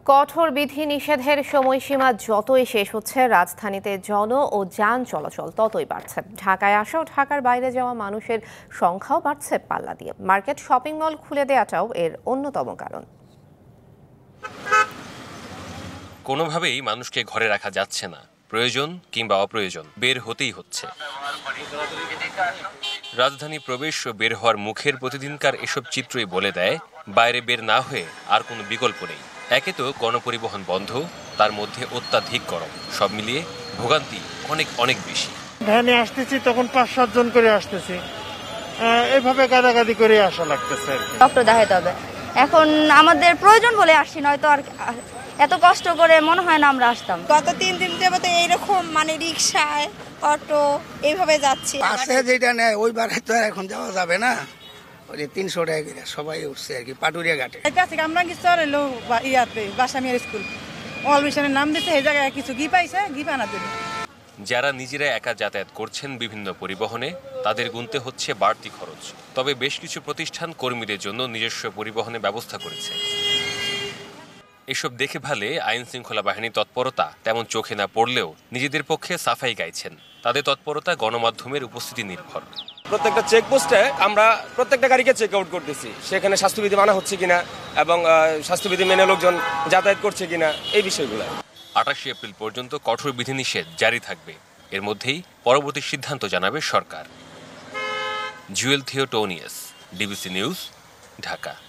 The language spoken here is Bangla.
কঠোর বিধিনিষেধের সময়সীমা যতই শেষ হচ্ছে, রাজধানীতে জন ও যান চলাচল ততই বাড়ছে। ঢাকায় আসা ও ঢাকার বাইরে যাওয়া মানুষের সংখ্যাও বাড়ছে পাল্লা দিয়ে। মার্কেট, শপিং মল খুলে দেওয়াটাও এর অন্যতম কারণ। কোনোভাবেই মানুষকে ঘরে রাখা যাচ্ছে না। প্রয়োজন কিংবা অপ্রয়োজন বের হতেই হচ্ছে। রাজধানী প্রবেশ ও বের হওয়ার মুখের প্রতিদিনকার এসব চিত্রই বলে দেয়, বাইরে বের না হয়ে আর কোনো বিকল্প নেই। একে তো গণপরিবহন বন্ধ, তার মধ্যে অত্যাধিক গরম, সব মিলিয়ে ভোগান্তি অনেক বেশি। ভ্যানে আসতেছি তখন ৫-৭ জন করে আসতেছি, এভাবে গাদাগাদি করে আসা লাগতেছে। ডক্টর দেখাইতে হবে, এখন আমাদের প্রয়োজন বলে আসছি, নয়তো আর এত কষ্ট করে মনে হয় না আমরা আসতাম। গত 3 দিন যাবত এইরকম রিক্সায়, অটো এইভাবে যাচ্ছি। পাশে যেটা নেয় ওই বারে তো এখন যাওয়া যাবে না, ওই ৩০০ টাকা করে সবাই উঠছে আর কি পাটুরিয়া ঘাটে। আমরা কি চলেলো ইয়াতে বাসামিয়ার স্কুল অলবিশনের নাম দিচ্ছে, এই জায়গায় কিছু ঘি পাইছে, ঘি বানার জন্য। যারা নিজেরা একা যাতায়াত করছেন বিভিন্ন পরিবহনে, তাদের গুনতে হচ্ছে বাড়তি খরচ। তবে বেশ কিছু প্রতিষ্ঠান কর্মীদের জন্য নিজস্ব পরিবহনের ব্যবস্থা করেছে। এসব দেখে ভালে আইন শৃঙ্খলা বাহিনীর তৎপরতা তেমন চোখে না পড়লেও নিজেদের পক্ষে সাফাই গাইছেন। তাদের তৎপরতা গণমাধ্যমের উপস্থিতি নির্ভর। প্রত্যেকটা চেকপোস্টে আমরা প্রত্যেকটা গাড়িকে চেক আউট করতেছি, সেখানে স্বাস্থ্যবিধি মানা হচ্ছে কিনা এবং স্বাস্থ্যবিধি মেনে লোকজন যাতায়াত করছে কিনা, এই বিষয়গুলো। 28 এপ্রিল পর্যন্ত কঠোর বিধিনিষেধ জারি থাকবে। এর মধ্যেই পরবর্তী সিদ্ধান্ত জানাবে সরকার। Jewel Theotonius, DBC news, Dhaka.